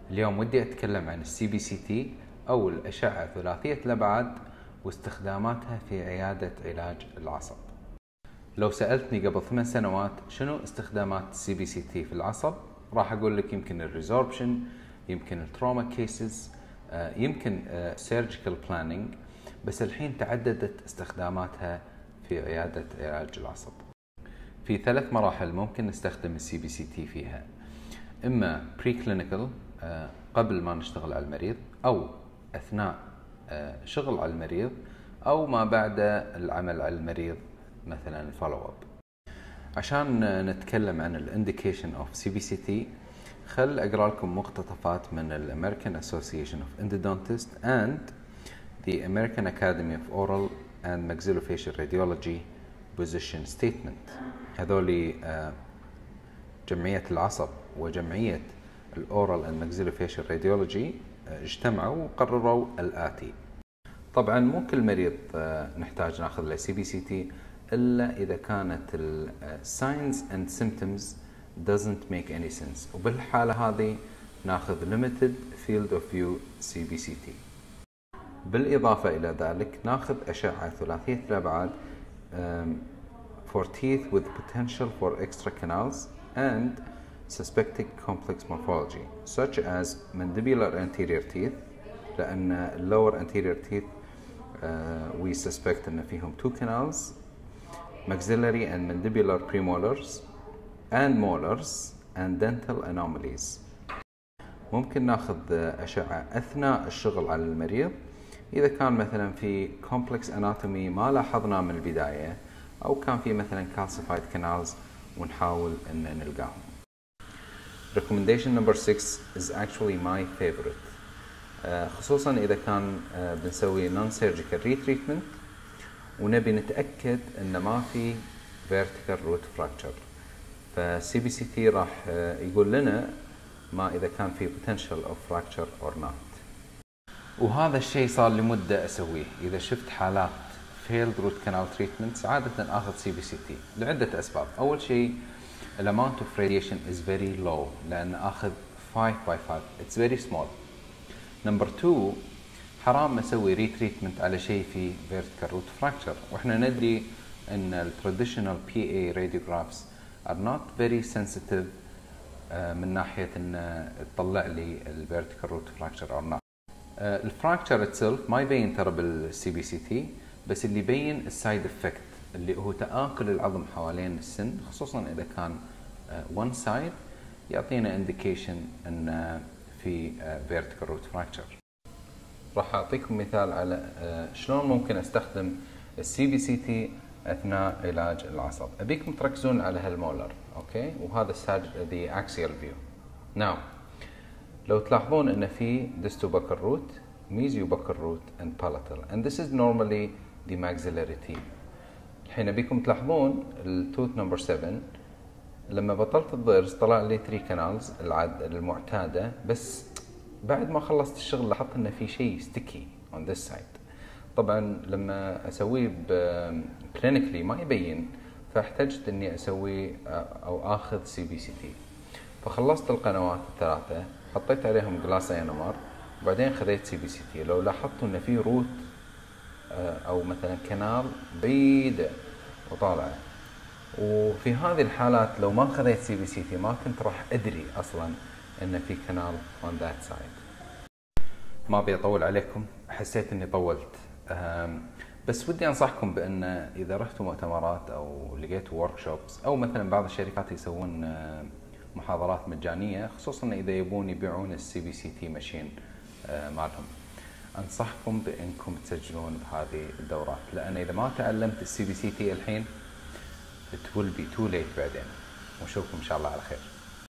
اليوم ودي أتكلم عن السي بي سي تي أو الأشعة ثلاثية الأبعاد واستخداماتها في عيادة علاج العصب. لو سألتني قبل 8 سنوات شنو استخدامات السي بي سي تي في العصب، راح أقول لك يمكن الريزوربشن، يمكن التروما كيسز، يمكن سيرجيكال بلاننج. بس الحين تعددت استخداماتها في عيادة علاج العصب. في 3 مراحل ممكن نستخدم السي بي سي تي فيها: إما بري كلينيكال قبل ما نشتغل على المريض، أو أثناء شغل على المريض، أو ما بعد العمل على المريض مثلا الفولو اب. عشان نتكلم عن الانديكيشن اوف سي بي سي تي، خل أقرأ لكم مقتطفات من الامريكان اسوسيشن اوف اندودونتست and the American Academy of Oral and Maxillofacial Radiology position statement. هذولي جمعية العصب وجمعية الأورال and Maxillofacial Radiology اجتمعوا وقرروا الآتي. طبعا مو كل مريض نحتاج ناخذ له سي بي سي تي إلا إذا كانت ال signs and symptoms doesn't make any sense، وبالحالة هذه ناخذ limited field of view CBCT. بالإضافة إلى ذلك ناخذ أشعة ثلاثية الأبعاد for teeth with potential for extra canals and suspected complex morphology such as mandibular anterior teeth، لأن lower anterior teeth we suspect أن فيهم 2 canals، maxillary and mandibular premolars and molars and dental anomalies. ممكن ناخذ أشعة أثناء الشغل على المريض إذا كان مثلا في complex anatomy ما لاحظنا من البداية، أو كان في مثلا calcified canals ونحاول أن نلقاهم. Recommendation number 6 is actually my favorite، خصوصا إذا كان بنسوي non-surgical retreatment ونبي نتأكد أن ما في vertical root fracture، فالسي بي سي تي راح يقول لنا ما إذا كان في potential of fracture or not. وهذا الشيء صار لي مدة أسويه. إذا شفت حالات failed root canal treatments عادة آخذ سي بي سي تي لعدة أسباب. أول شيء the amount of radiation is very low لأن آخذ 5/5 it's very small. number 2 حرام اسوي ريتريتمنت على شيء في vertical root fracture، واحنا ندري ان ال traditional PA radiographs are not very sensitive من ناحية ان تطلع لي ال vertical root fracture or not. الفراكتشر itself ما يبين ترى بالسي بي سي تي، بس اللي يبين السايد افكت اللي هو تآكل العظم حوالين السن، خصوصا اذا كان one side يعطينا indication ان في vertical root fracture. راح أعطيكم مثال على شلون ممكن أستخدم السي بي سي تي أثناء علاج العصب. أبيكم تركزون على هالمولر، أوكي؟ وهذا the axial view. Now لو تلاحظون أن في distobuccal root, mesiobuccal root and palatal and this is normally the maxillary teeth. الحين أبيكم تلاحظون التوث نمبر 7 لما بطلت الضرس طلع لي 3 canals المعتادة، بس بعد ما خلصت الشغل لاحظت ان في شيء ستيكي on this side. طبعا لما اسويه كلينيكلي ما يبين، فاحتجت اني اسوي او اخذ سي بي سي تي. فخلصت القنوات الثلاثه، حطيت عليهم جلاس انمر، وبعدين خذيت سي بي سي تي. لو لاحظتوا ان في روت او مثلا كنال بعيده وطالعه، وفي هذه الحالات لو ما خذيت سي بي سي تي ما كنت راح ادري اصلا ان في كنال on that side. ما ابي اطول عليكم، حسيت اني طولت، بس ودي انصحكم بان اذا رحتوا مؤتمرات او لقيتوا workshops او مثلا بعض الشركات يسوون محاضرات مجانيه، خصوصا اذا يبون يبيعون السي بي سي تي ماشين مالهم، انصحكم بانكم تسجلون بهذه الدورات، لان اذا ما تعلمت السي بي سي تي الحين it will be too late بعدين. ونشوفكم ان شاء الله على خير.